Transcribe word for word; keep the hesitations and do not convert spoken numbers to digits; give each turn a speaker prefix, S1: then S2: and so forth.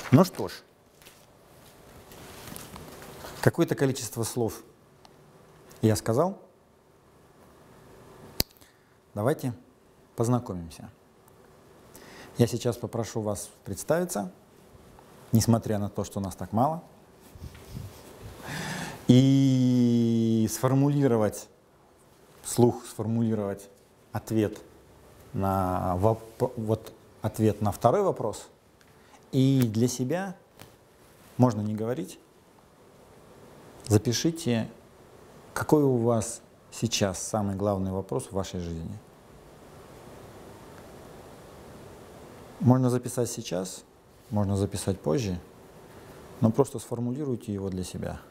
S1: Ну что ж, какое-то количество слов я сказал. Давайте познакомимся. Я сейчас попрошу вас представиться, несмотря на то, что нас так мало, и сформулировать, вслух сформулировать ответ на, воп- вот, ответ на второй вопрос. И для себя, можно не говорить, запишите, какой у вас сейчас самый главный вопрос в вашей жизни. Можно записать сейчас, можно записать позже, но просто сформулируйте его для себя.